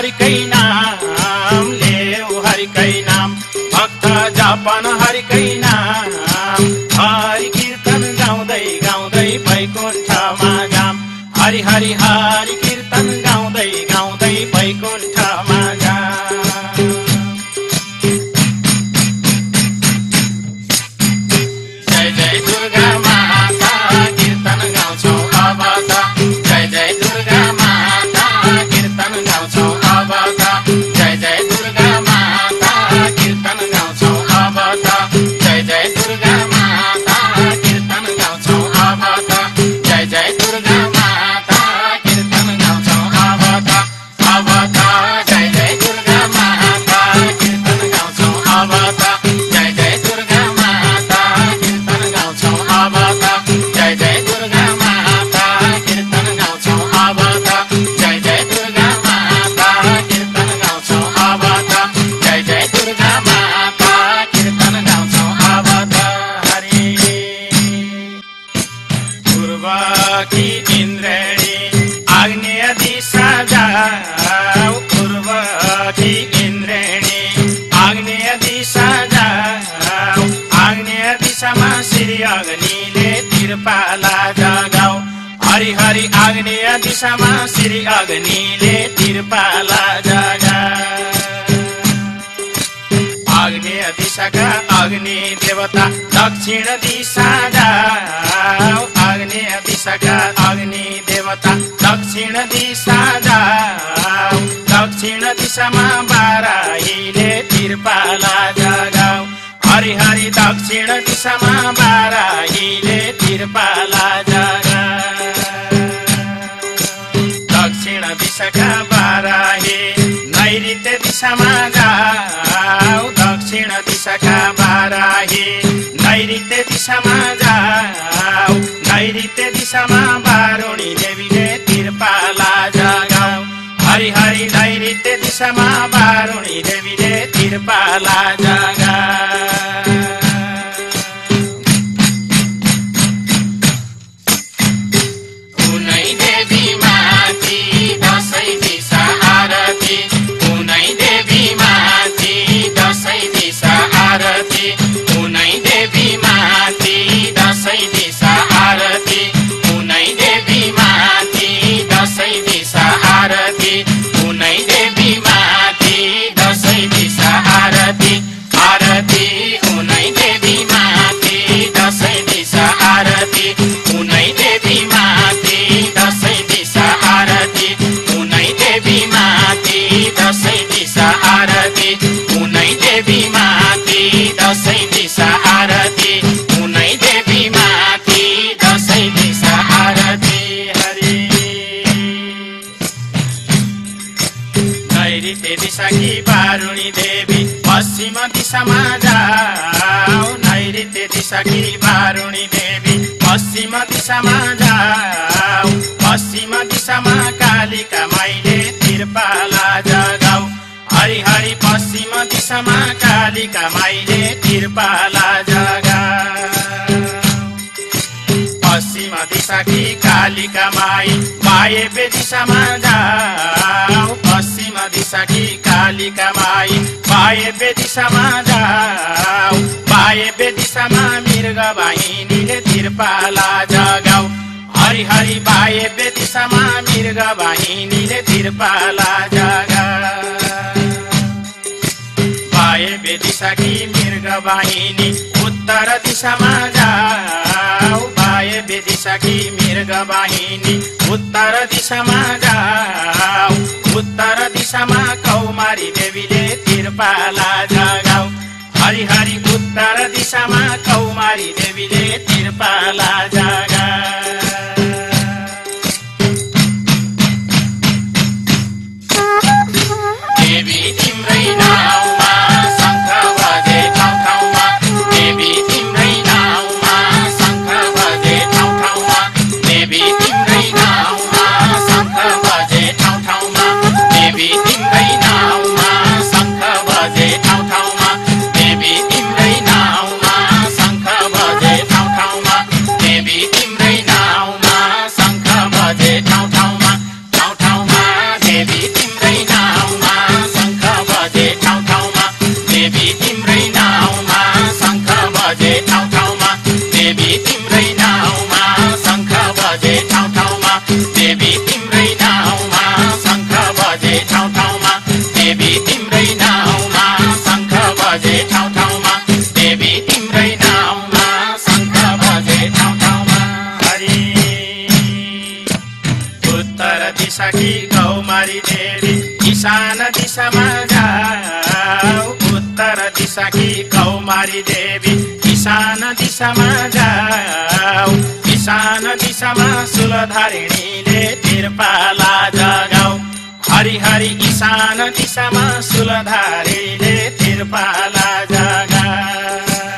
हरिकै नाम लेऊ हरिकै नाम भक्त जपन हरिकै नाम हरि कीर्तन गाउँदै गाउँदै वैकुण्ठमा जाम हरि हरि हरि कीर्तन गाउँदै गाउँदै वैकुण्ठमा जाम जय जय दुर्गा माता कीर्तन गाउँछौ अब त जय जय दुर्गा माता कीर्तन गाउँछौ अब त जय जय दुर्गा माता कीर्तन गाउँछौ अब त जय जय दुर्गा माता कीर्तन गाउँछौ अब त जय जय दुर्गा माता कीर्तन गाउँछौ अब त जय जय दुर्गा माता कीर्तन गाउँछौ अब त जय जय दुर्गा माता कीर्तन गाउँछौ अब त जय जय दुर्गा माता कीर्तन गाउँछौ अब त जय जय दुर्गा माता कीर्तन गाउँछौ अब त जय जय दुर्गा माता कीर्तन गाउँछौ अब त हरि पूर्वकी इन्द्रेणी आग्नेय दिशा जाऊ पूर्वकी इन्द्रेणी आग्नेय दिशा जाऊ आग्नेय दिशामा श्री अग्निले तिरपाला जगाऊ हरि हरि आग्नेय दिशामा श्री अग्निले तिरपाला जगाऊ आग्नेय दिशाका अग्नि देवता दक्षिण दिशा जाऊ आग्नेय दिशाका अग्नि देवता दक्षिण दिशा जाऊ दक्षिण दिशामा बाराहीले तिरपाला जगाऊ हरि हरि दक्षिण दिशामा बाराहीले तिरपाला जगाऊ दक्षिण दिशाका बाराही नैऋत्य दिशामा जाऊ दक्षिण दिशाका बाराही नैऋत्य दिशामा जाऊ नैऋत्य दिशामा बारुणी देवीले तिरपाला जगाऊ हरि हरि नैऋत्य दिशामा बारुणी देवीले तिरपाला जगाऊ उनै देवी माथि दशै दिशा आरती उनै देवी माथि दशै दिशा आरती उनै देवी माथि दशै दिशा आरती उनै देवी माथि दशै दिशा आरती उनै देवी माथि दशै दिशा आरती आरती उनै देवी माथि दशै दिशा आरती उनै देवी माथि दशै दिशा आरती उनै देवी माथि दशै दिशा आरती उनै देवी माथि दशै दिशा आरती उनै देवी माथि दशै दिशा आरती हरि नैऋत्य दिशाकी बारुणी देवी पश्चिम दिशामा जाऊ नैऋत्य दिशाकी बारुणी देवी पश्चिम दिशामा जाऊ पश्चिम दिशामा कालिका माईले तिरपाला जगाऊ हरि हरि पश्चिम दिशामा कालिका माईले तिरपाला जगाऊ पश्चिम दिशाकी कालिका माई वायव्य दिशामा जाऊ पश्चिम दिशाकी कालिका माई वायव्य दिशामा जाऊ वायव्य दिशामा मृग वाहिनीले तिरपाला जगाऊ हरि हरि वायव्य दिशामा मृग वाहिनीले तिरपाला जगाऊ वायव्य दिशाकी मृग वाहिनी उत्तर दिशामा जाऊ वायव्य दिशाकी मृग वाहिनी उत्तर दिशामा जाऊ उत्तर दिशामा कौमारी देवीले तिरपाला जगाऊ हरि हरि उत्तर दिशामा कौमारी देवीले तिरपाला जगाऊ देवी तिम्रै नाउँमा शङ्ख बजे ठाउँ ठाउँमा देवी तिम्रै नाउँमा शङ्ख बजे ठाउँ ठाउँमा देवी तिम्रै नाउँमा शङ्ख बजे ठाउँ ठाउँमा देवी तिम्रै नाउँमा शङ्ख बजे ठाउँ ठाउँमा देवी तिम्रै नाउँमा शङ्ख दिशाकी कौमारी देवी ईशान दिशामा जाऊ उत्तर दिशाकी कौमारी देवी ईशान दिशामा जाऊ ईशान दिशामा शूलधारिणीले तिरपाला जगाऊ हरि हरि ईशान दिशामा शूलधारीले तिरपाला जगाऊ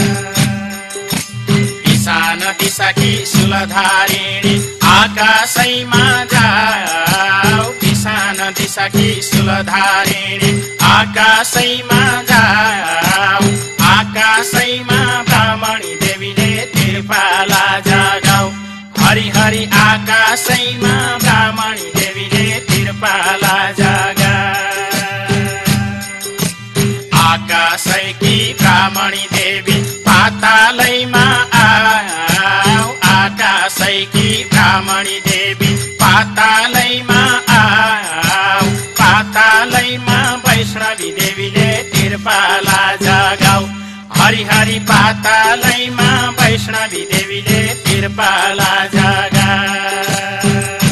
ईशान दिशाकी शूलधारिणी आकाशैमा जाऊ ईशान दिशाकी शूलधारिणी आकाशैमा जाऊ आकाशैमा ब्राह्मणी देवीले तिरपाला जगाऊ हरि हरि आकाशैमा ब्राह्मणी देवीले तिरपाला जगाऊ आकाशैकी ब्राह्मणी देवी पातालैमा आऊ आकाशैकी ब्राह्मणी देवी पातालैमा आऊ पातालैमा वैष्णवी देवीले तिरपाला जगाऊ हरि हरि पातालैमा वैष्णवी देवीले तिरपाला जगाऊ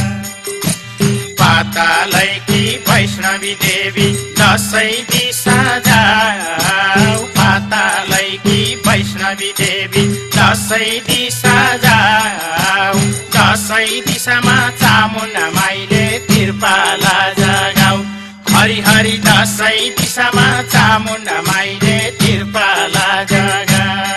पातालैकी वैष्णवी देवी दसैँ दिशा जाऊ पातालैकी वैष्णवी देवी दसैँ दिशा जाऊ दसैँ दिशामा चामुण्डा माईले तिरपाला जगाऊ हरि हरि दसैँ दिशामा चामुण्डा माईले तिरपाला जगाऊ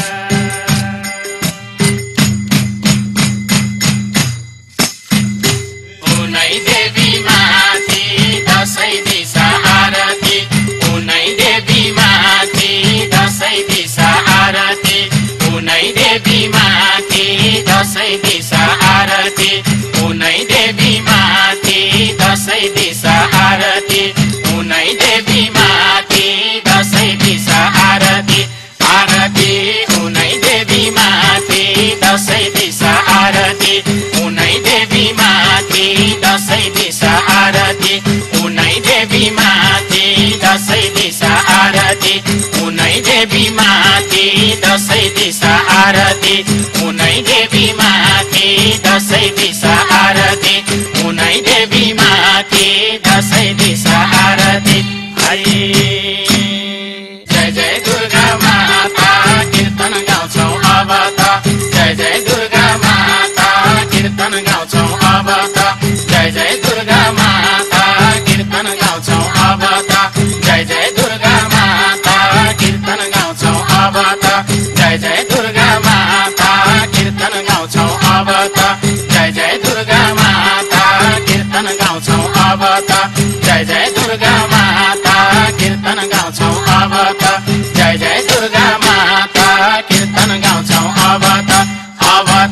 उनै देवी माथि दसैँ दिशा आरती उनै देवी माथि दसैँ दिशा आरती उनै देवी माथि दसैँ दिशा आरती उनै देवी माथि दसैँ दिशा आरती उनै देवी माथि दसैँ दिशा आरती आरती उनै देवी माथि दसैँ दिशा आरती उनै देवी माथि दसैँ दिशा आरती उनै देवी माथि दसैँ दिशा आरती उनै देवी माथि दसैँ दिशा आरती उनै देवी माथि दसैँ दिशा आरती उनै देवी माथि दसैँ दिशा आरती हरि जय जय दुर्गा माता कीर्तन गाउँछौ अब त जय जय दुर्गा माता कीर्तन गाउँछौ अब त जय जय दुर्गा माता कीर्तन गाउँछौ अब त जय जय दुर्गा माता कीर्तन गाउँछौ अब त जय जय दुर्गा माता कीर्तन गाउँछौ अब त जय जय दुर्गा माता कीर्तन गाउँछौ अब त जय जय दुर्गा माता कीर्तन गाउँछौ अब त जय जय दुर्गा माता कीर्तन गाउँछौ अब त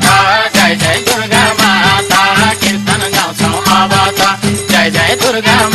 जय जय दुर्गा माता कीर्तन गाउँछौ अब त जय जय दुर्गा